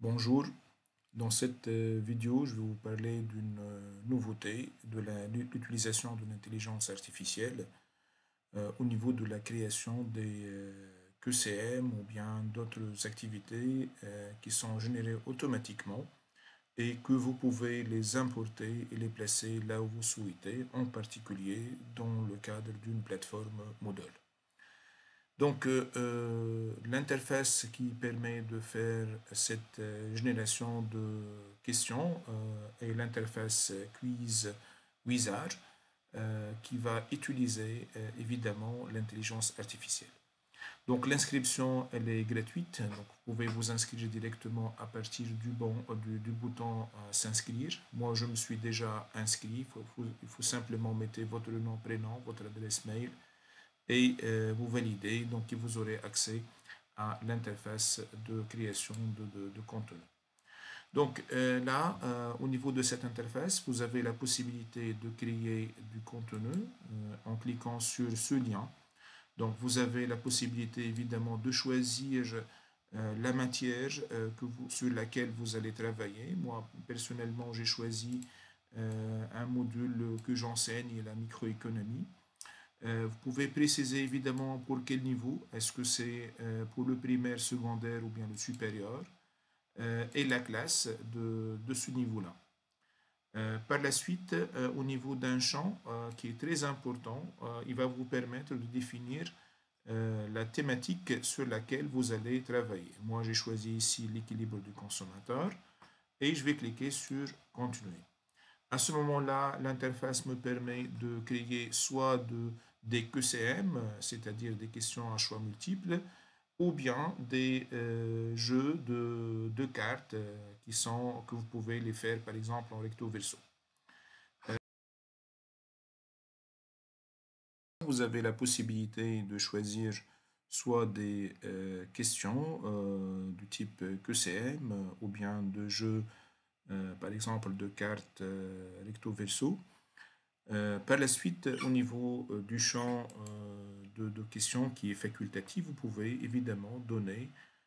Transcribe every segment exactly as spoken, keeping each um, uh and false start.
Bonjour, dans cette euh, vidéo, je vais vous parler d'une euh, nouveauté de la- l'utilisation de l'intelligence artificielle euh, au niveau de la création des euh, Q C M ou bien d'autres activités euh, qui sont générées automatiquement et que vous pouvez les importer et les placer là où vous souhaitez, en particulier dans le cadre d'une plateforme Moodle. Donc, euh, euh, l'interface qui permet de faire cette euh, génération de questions euh, est l'interface Quiz Wizard euh, qui va utiliser euh, évidemment l'intelligence artificielle. Donc, l'inscription, elle est gratuite. Donc, vous pouvez vous inscrire directement à partir du, bon, du, du bouton euh, s'inscrire. Moi, je me suis déjà inscrit. Il faut, faut- il faut simplement mettre votre nom, prénom, votre adresse mail et euh, vous validez, donc vous aurez accès à l'interface de création de, de, de contenu. Donc euh, là, euh, au niveau de cette interface, vous avez la possibilité de créer du contenu euh, en cliquant sur ce lien. Donc vous avez la possibilité évidemment de choisir euh, la matière euh, que vous, sur laquelle vous allez travailler. Moi, personnellement, j'ai choisi euh, un module que j'enseigne, la microéconomie. Euh, vous pouvez préciser évidemment pour quel niveau. Est-ce que c'est euh, pour le primaire, secondaire ou bien le supérieur euh, et la classe de, de ce niveau-là. Euh, par la suite, euh, au niveau d'un champ euh, qui est très important, euh, il va vous permettre de définir euh, la thématique sur laquelle vous allez travailler. Moi, j'ai choisi ici l'équilibre du consommateur et je vais cliquer sur Continuer. À ce moment-là, l'interface me permet de créer soit de, des Q C M, c'est-à-dire des questions à choix multiples, ou bien des euh, jeux de, de cartes euh, qui sont, que vous pouvez les faire par exemple en recto verso. Vous avez la possibilité de choisir soit des euh, questions euh, du type Q C M ou bien de jeux, euh, par exemple, de cartes euh, recto verso. Euh, par la suite, au niveau euh, du champ euh, de, de questions qui est facultatif, vous pouvez évidemment donner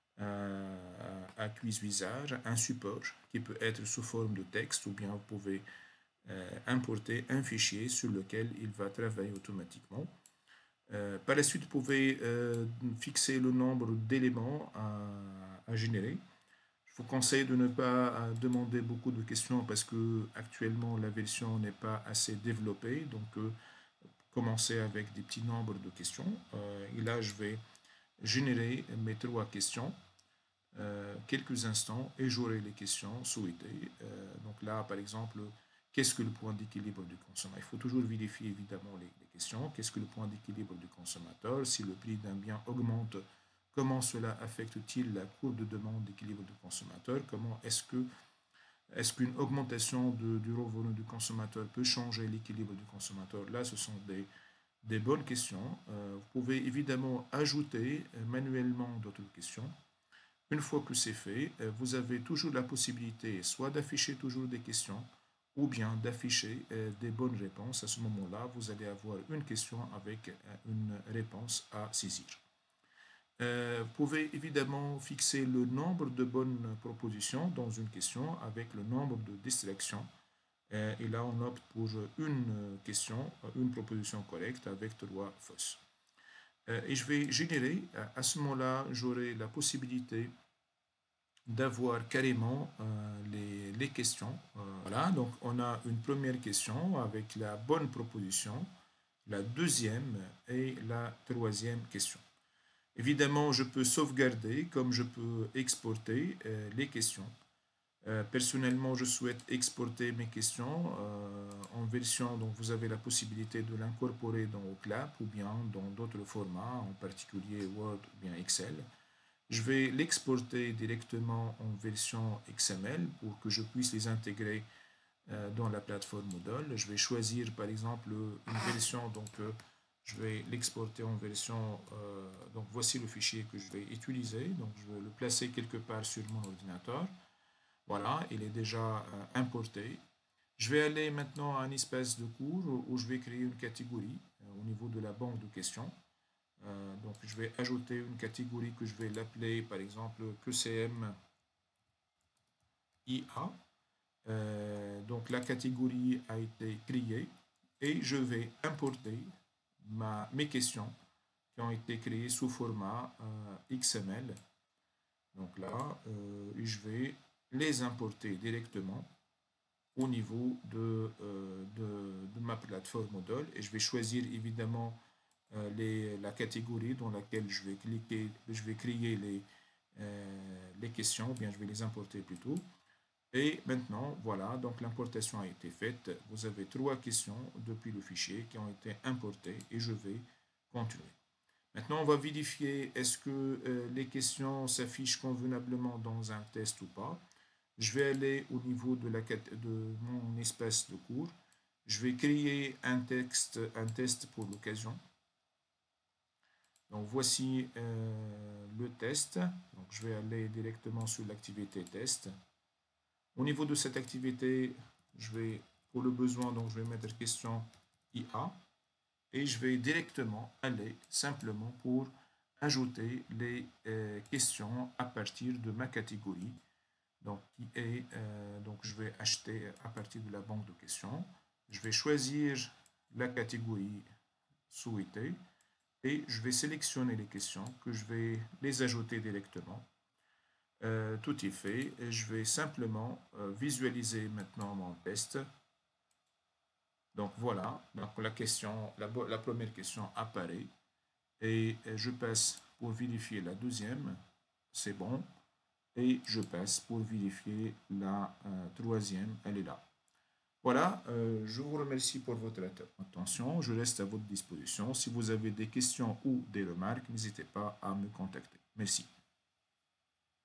à, à QuizWizard un support qui peut être sous forme de texte ou bien vous pouvez euh, importer un fichier sur lequel il va travailler automatiquement. Euh, par la suite, vous pouvez euh, fixer le nombre d'éléments à, à générer. Je vous conseille de ne pas euh, demander beaucoup de questions parce que actuellement la version n'est pas assez développée. Donc, euh, commencer avec des petits nombres de questions. Euh, et là, je vais générer mes trois questions euh, quelques instants et j'aurai les questions souhaitées. Euh, donc là, par exemple, qu'est-ce que le point d'équilibre du consommateur? Il faut toujours vérifier évidemment les, les questions. Qu'est-ce que le point d'équilibre du consommateur? Si le prix d'un bien augmente, comment cela affecte-t-il la courbe de demande d'équilibre du consommateur? Comment est-ce que est-ce qu'une augmentation de, du revenu du consommateur peut changer l'équilibre du consommateur? Là, ce sont des, des bonnes questions. Euh, vous pouvez évidemment ajouter euh, manuellement d'autres questions. Une fois que c'est fait, euh, vous avez toujours la possibilité soit d'afficher toujours des questions ou bien d'afficher euh, des bonnes réponses. À ce moment-là, vous allez avoir une question avec euh, une réponse à saisir. Euh, vous pouvez évidemment fixer le nombre de bonnes propositions dans une question avec le nombre de distractions. Euh, et là, on opte pour une question, une proposition correcte avec trois fausses. Euh, et je vais générer, à ce moment-là, j'aurai la possibilité d'avoir carrément euh, les, les questions. Euh, voilà, donc on a une première question avec la bonne proposition, la deuxième et la troisième question. Évidemment, je peux sauvegarder comme je peux exporter euh, les questions. Euh, personnellement, je souhaite exporter mes questions euh, en version, donc vous avez la possibilité de l'incorporer dans Oclap ou bien dans d'autres formats, en particulier Word ou bien Excel. Je vais l'exporter directement en version X M L pour que je puisse les intégrer euh, dans la plateforme Moodle. Je vais choisir par exemple une version, donc euh, je vais l'exporter en version, euh, donc voici le fichier que je vais utiliser, donc je vais le placer quelque part sur mon ordinateur. Voilà, il est déjà euh, importé. Je vais aller maintenant à un espace de cours où je vais créer une catégorie euh, au niveau de la banque de questions. Euh, donc, je vais ajouter une catégorie que je vais l'appeler, par exemple, Q C M I A. Euh, donc la catégorie a été créée et je vais importer ma, mes questions qui ont été créées sous format euh, X M L. Donc là, euh, je vais les importer directement au niveau de, euh, de, de ma plateforme Moodle et je vais choisir évidemment euh, les, la catégorie dans laquelle je vais cliquer, je vais créer les, euh, les questions, ou bien je vais les importer plutôt. Et maintenant, voilà, donc l'importation a été faite. Vous avez trois questions depuis le fichier qui ont été importées et je vais continuer. Maintenant, on va vérifier est-ce que euh, les questions s'affichent convenablement dans un test ou pas. Je vais aller au niveau de, la, de mon espace de cours. Je vais créer un, texte, un test pour l'occasion. Donc voici euh, le test. Donc je vais aller directement sur l'activité test. Au niveau de cette activité, je vais, pour le besoin, donc je vais mettre question I A et je vais directement aller simplement pour ajouter les euh, questions à partir de ma catégorie. Donc, qui est, euh, donc, je vais acheter à partir de la banque de questions. Je vais choisir la catégorie souhaitée et je vais sélectionner les questions que je vais les ajouter directement. Euh, tout est fait et je vais simplement euh, visualiser maintenant mon test. Donc voilà, donc la question, la, la première question apparaît et je passe pour vérifier la deuxième, c'est bon, et je passe pour vérifier la euh, troisième, elle est là. Voilà, euh, je vous remercie pour votre attention, je reste à votre disposition. Si vous avez des questions ou des remarques, n'hésitez pas à me contacter. Merci.